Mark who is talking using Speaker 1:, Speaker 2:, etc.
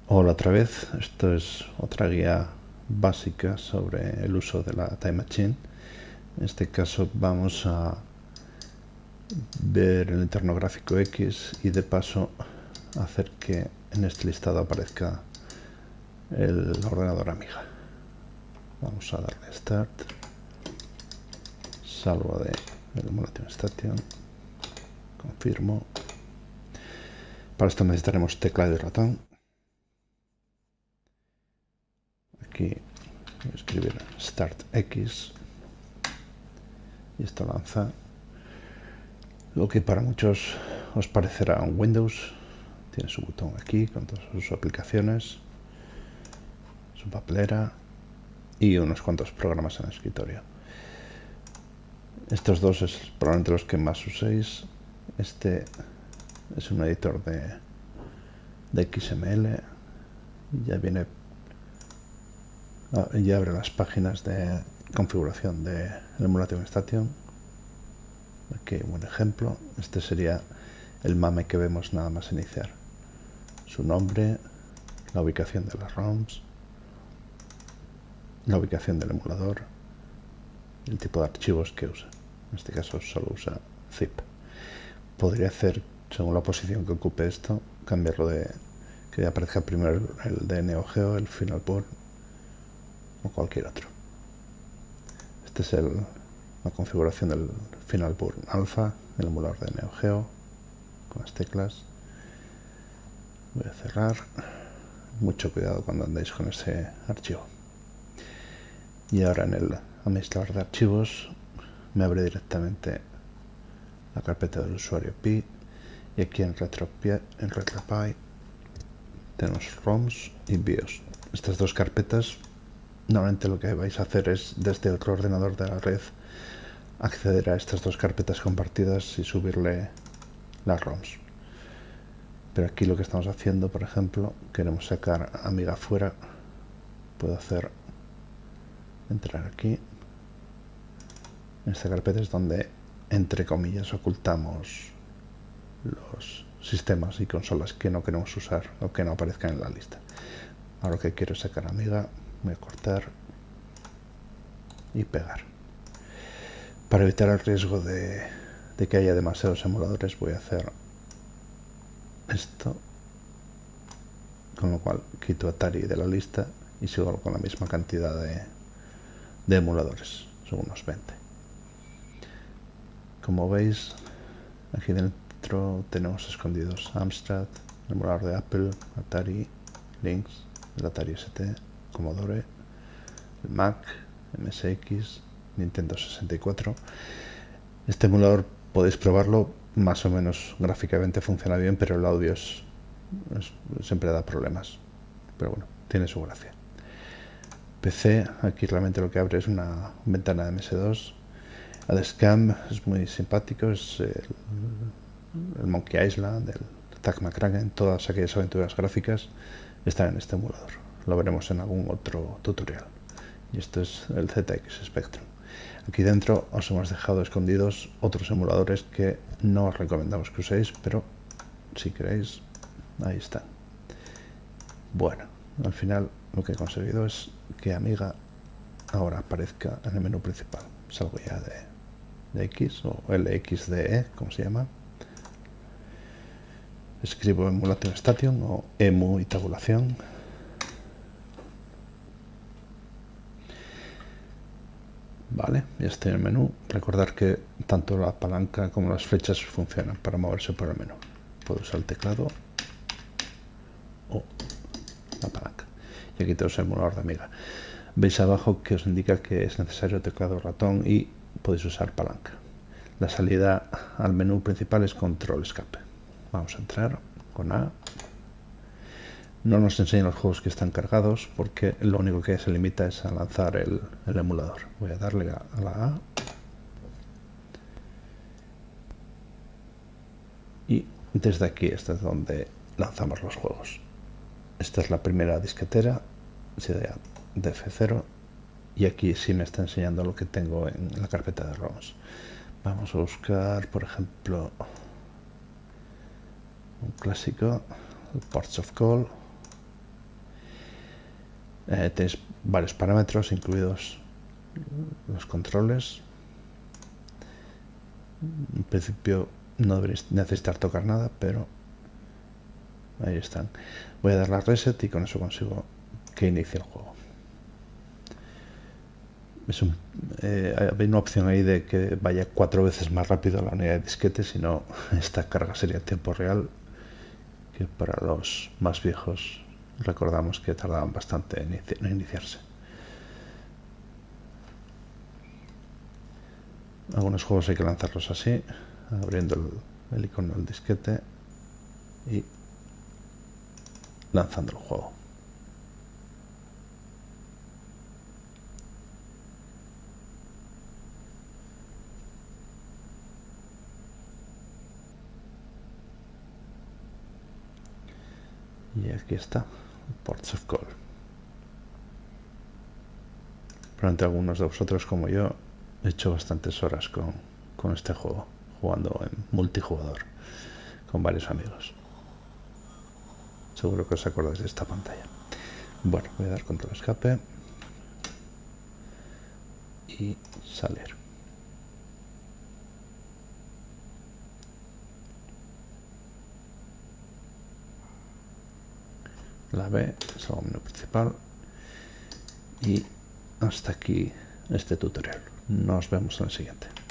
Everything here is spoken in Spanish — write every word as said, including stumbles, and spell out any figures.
Speaker 1: Hola otra vez, esto es otra guía básica sobre el uso de la Time Machine. En este caso vamos a ver el entorno gráfico X y de paso hacer que en este listado aparezca el ordenador Amiga. Vamos a darle Start, salvo de el Emulation Station, confirmo. Para esto necesitaremos teclado y ratón. Aquí voy a escribir Start X y esto lanza lo que para muchos os parecerá un Windows. Tiene su botón aquí con todas sus aplicaciones, su papelera y unos cuantos programas en el escritorio. Estos dos es probablemente los que más uséis. Este es un editor de, de X M L. Ya viene, ya abre las páginas de configuración de Emulation Station. Aquí un ejemplo. Este sería el mame que vemos nada más iniciar. Su nombre, la ubicación de las ROMs, la ubicación del emulador, el tipo de archivos que usa. En este caso solo usa zip. Podría hacer, según la posición que ocupe esto, cambiarlo de que aparezca primero el de Neo Geo, el Final Board o cualquier otro. Esta es el, la configuración del Final Board Alpha, el emulador de Neo Geo, con las teclas. Voy a cerrar. Mucho cuidado cuando andéis con ese archivo. Y ahora en el administrador de archivos me abre directamente la carpeta del usuario Pi, y aquí en RetroPie, en RetroPie tenemos ROMs y BIOS. Estas dos carpetas, normalmente lo que vais a hacer es desde otro ordenador de la red acceder a estas dos carpetas compartidas y subirle las ROMs. Pero aquí lo que estamos haciendo, por ejemplo, queremos sacar Amiga fuera. Puedo hacer entrar aquí. En esta carpeta es donde, entre comillas, ocultamos los sistemas y consolas que no queremos usar o que no aparezcan en la lista. Ahora lo que quiero es sacar Amiga, voy a cortar y pegar. Para evitar el riesgo de, de que haya demasiados emuladores, voy a hacer esto, con lo cual quito Atari de la lista y sigo con la misma cantidad de, de emuladores, son unos veinte. Como veis, aquí dentro tenemos escondidos Amstrad, el emulador de Apple, Atari, Lynx, el Atari S T, Commodore, el Mac, M S X, Nintendo sesenta y cuatro. Este emulador podéis probarlo, más o menos gráficamente funciona bien, pero el audio es, es, siempre da problemas. Pero bueno, tiene su gracia. P C, aquí realmente lo que abre es una ventana de M S dos. El Scam es muy simpático, es el, el Monkey Island, el Tag McCracken, todas aquellas aventuras gráficas están en este emulador. Lo veremos en algún otro tutorial. Y esto es el Z X Spectrum. Aquí dentro os hemos dejado escondidos otros emuladores que no os recomendamos que uséis, pero si queréis, ahí están. Bueno, al final lo que he conseguido es que Amiga ahora aparezca en el menú principal. Salgo ya de, de X o L X D E, como se llama. Escribo Emulation Station o emu y tabulación. Vale, ya estoy en el menú. Recordar que tanto la palanca como las flechas funcionan para moverse por el menú. Puedo usar el teclado o la palanca. Y aquí tenemos el emulador de Amiga. Veis abajo que os indica que es necesario teclado o ratón y podéis usar palanca. La salida al menú principal es control escape. Vamos a entrar con A. No nos enseña los juegos que están cargados porque lo único que se limita es a lanzar el, el emulador. Voy a darle a, a la A. Y desde aquí, este es donde lanzamos los juegos. Esta es la primera disquetera, sería de F cero. Y aquí sí me está enseñando lo que tengo en la carpeta de ROMs. Vamos a buscar, por ejemplo, un clásico, el Ports of Call. Eh, tenéis varios parámetros, incluidos los controles. En principio no deberéis necesitar tocar nada, pero ahí están. Voy a dar la reset y con eso consigo que inicie el juego. Es un, eh, hay una opción ahí de que vaya cuatro veces más rápido la unidad de disquete, si no esta carga sería en tiempo real, que para los más viejos recordamos que tardaban bastante en, inici en iniciarse. Algunos juegos hay que lanzarlos así, abriendo el, el icono del disquete y lanzando el juego. Y aquí está, Ports of Call. Probablemente algunos de vosotros, como yo, he hecho bastantes horas con, con este juego, jugando en multijugador, con varios amigos. Seguro que os acordáis de esta pantalla. Bueno, voy a dar control escape y salir. La B es el menú principal. Y hasta aquí este tutorial. Nos vemos en el siguiente.